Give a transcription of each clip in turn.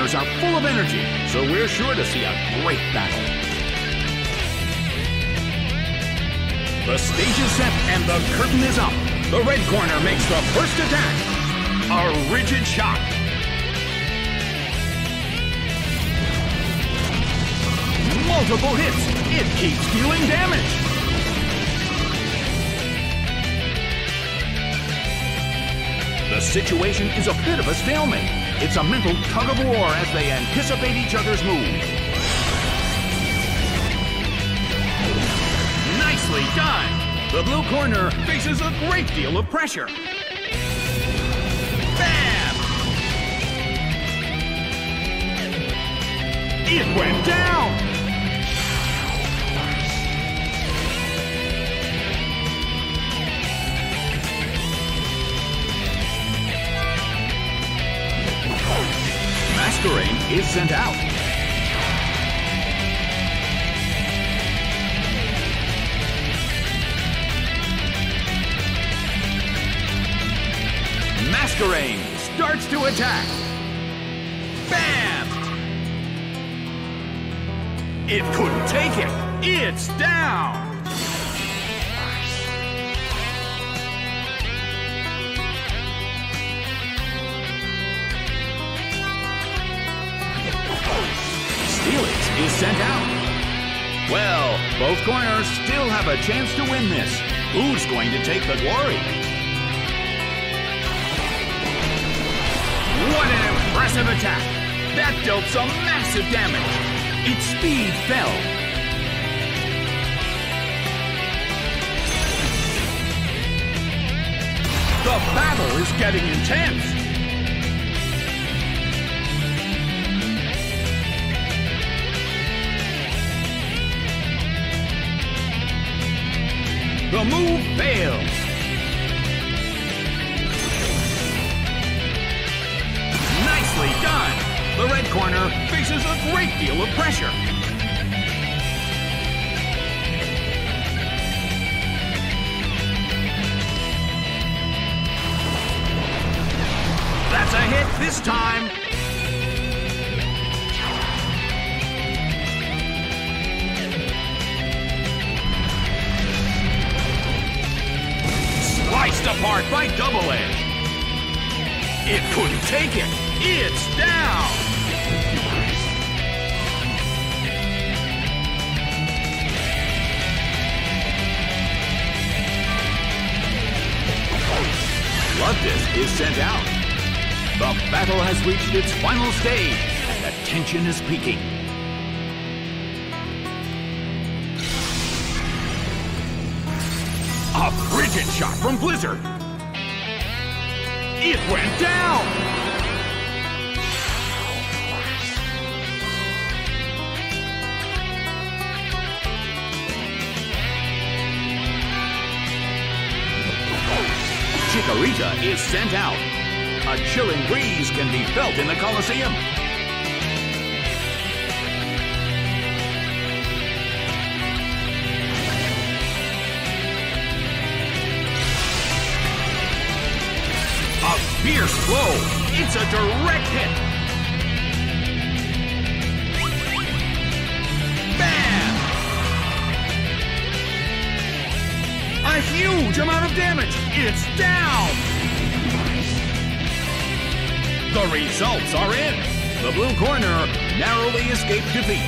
corners are full of energy, so we're sure to see a great battle. The stage is set and the curtain is up. The red corner makes the first attack. A rigid shot. Multiple hits. It keeps dealing damage. The situation is a bit of a stalemate. It's a mental tug of war as they anticipate each other's moves. Nicely done! The blue corner faces a great deal of pressure. Bam! It went down! Masquerain is sent out. Masquerain starts to attack. Bam! It couldn't take it. It's down. Steelix is sent out. Well, both corners still have a chance to win this. Who's going to take the glory? What an impressive attack! That dealt some massive damage. Its speed fell. The battle is getting intense. The move fails. Nicely done. The red corner faces a great deal of pressure. That's a hit this time. Sliced apart by Double Edge. It couldn't take it. It's down. Love Disc is sent out. The battle has reached its final stage, and the tension is peaking. A frigid shot from Blizzard. It went down. Chikorita is sent out. A chilling breeze can be felt in the Colosseum. A fierce blow. It's a direct hit. Bam! A huge amount of damage. It's down. The results are in. The blue corner narrowly escaped defeat.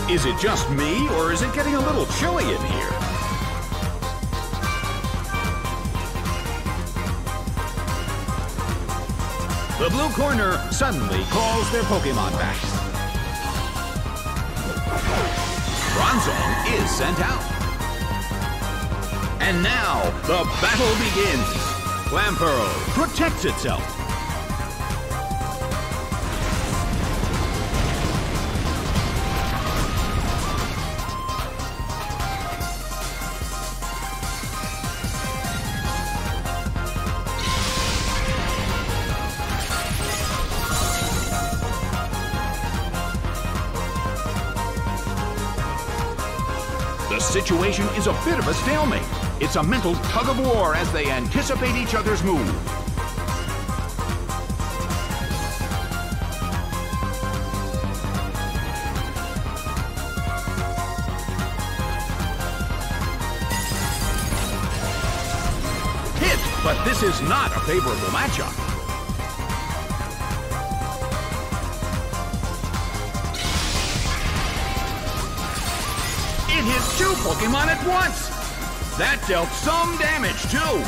Is it just me, or is it getting a little chilly in here? The blue corner suddenly calls their Pokemon back. Bronzong is sent out. And now, the battle begins. Clamperl protects itself. The situation is a bit of a stalemate. It's a mental tug of war as they anticipate each other's move. Hit, but this is not a favorable matchup. It hits two Pokemon at once! That dealt some damage, too!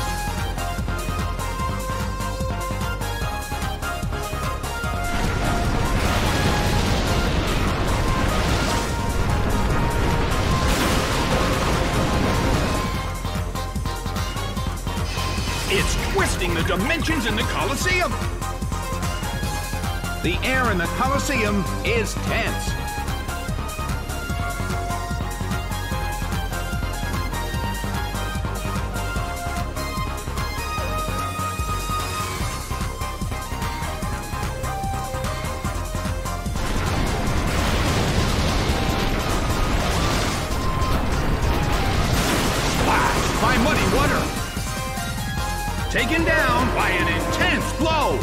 It's twisting the dimensions in the Colosseum! The air in the Colosseum is tense. By muddy water. Taken down by an intense blow.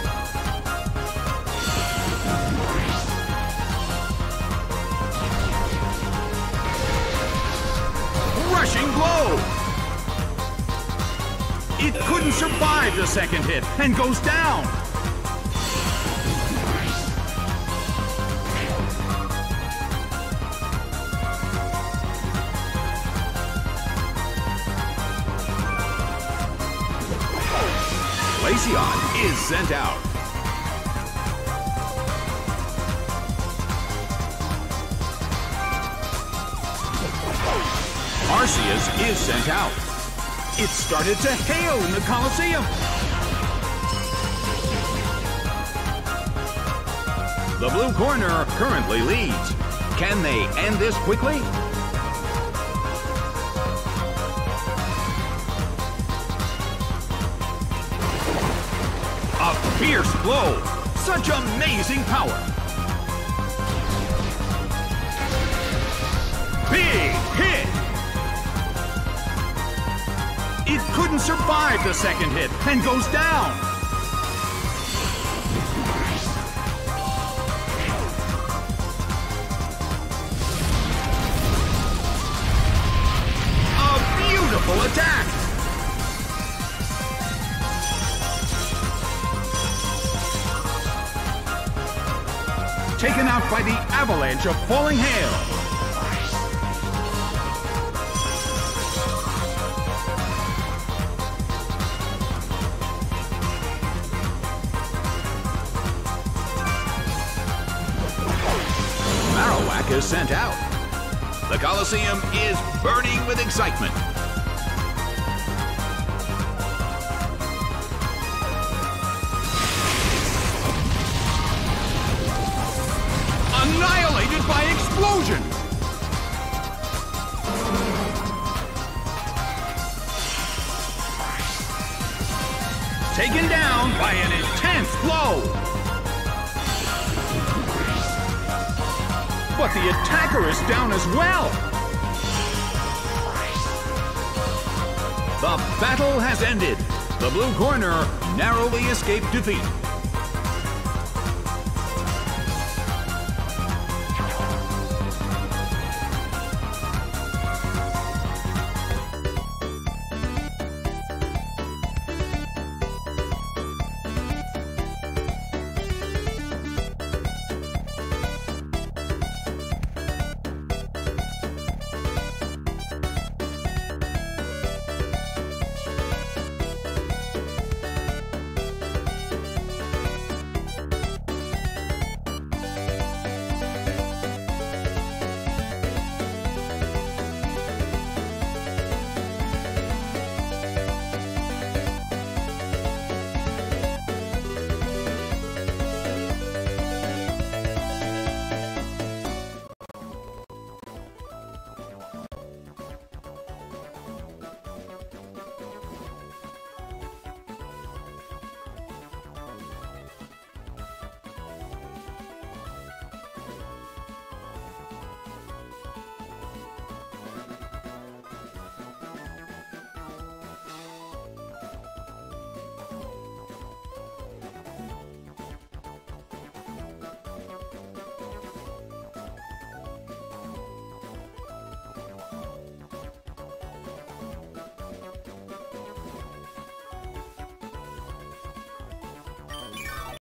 Rushing blow. It couldn't survive the second hit and goes down. Glaceon is sent out. Arceus is sent out. It started to hail in the Colosseum. The blue corner currently leads. Can they end this quickly? A fierce blow! Such amazing power! Big hit! It couldn't survive the second hit and goes down! A beautiful attack! Taken out by the avalanche of falling hail. Marowak is sent out. The Colosseum is burning with excitement. Annihilated by explosion! Taken down by an intense blow! But the attacker is down as well! The battle has ended. The blue corner narrowly escaped defeat.